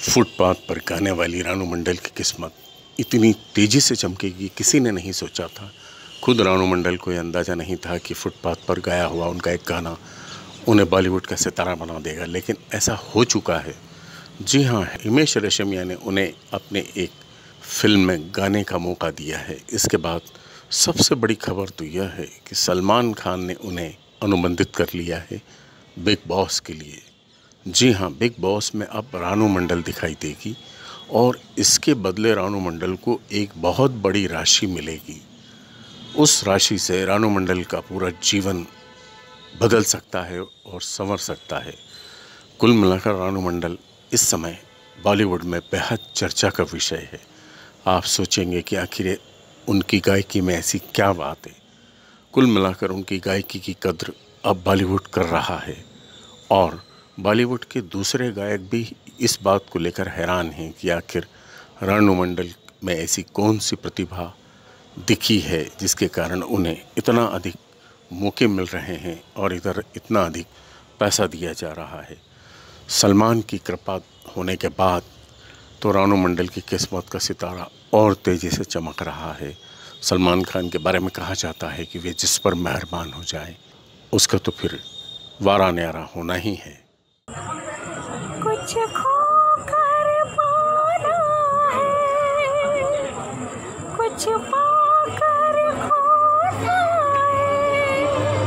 Footpath पर गाने वाली रानू मंडल की किस्मत इतनी तेज़ी से चमकेगी किसी ने नहीं सोचा था। खुद रानू मंडल को यह अंदाज़ा नहीं था कि फुटपाथ पर गाया हुआ उनका एक गाना उन्हें बॉलीवुड का सितारा बना देगा, लेकिन ऐसा हो चुका है। जी हाँ, हिमेश रेशमिया ने उन्हें अपने एक फिल्म में गाने का मौका दिया है। इसके बाद सबसे बड़ी खबर तो यह है कि सलमान खान ने उन्हें अनुबंधित कर लिया है बिग बॉस के लिए। जी हाँ, बिग बॉस में अब रानू मंडल दिखाई देगी और इसके बदले रानू मंडल को एक बहुत बड़ी राशि मिलेगी। उस राशि से रानू मंडल का पूरा जीवन बदल सकता है और संवर सकता है। कुल मिलाकर रानू मंडल इस समय बॉलीवुड में बेहद चर्चा का विषय है। आप सोचेंगे कि आखिर उनकी गायकी में ऐसी क्या बात है। कुल मिलाकर उनकी गायकी की कद्र अब बॉलीवुड कर रहा है और बॉलीवुड के दूसरे गायक भी इस बात को लेकर हैरान हैं कि आखिर रानू मंडल में ऐसी कौन सी प्रतिभा दिखी है जिसके कारण उन्हें इतना अधिक मौके मिल रहे हैं और इधर इतना अधिक पैसा दिया जा रहा है। सलमान की कृपा होने के बाद तो रानू मंडल की किस्मत का सितारा और तेज़ी से चमक रहा है। सलमान खान के बारे में कहा जाता है कि वे जिस पर मेहरबान हो जाए उसका तो फिर वारा न्यारा होना ही है। कुछ खोकर पाना है, कुछ पाकर खोना है,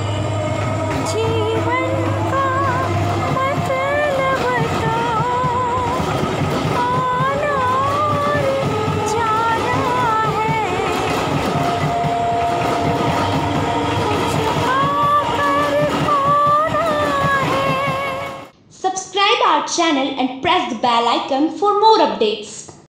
जीवन का मतलब तो आना और जाना है, कुछ पाकर खोना है। Subscribe our channel and press the bell icon for more updates.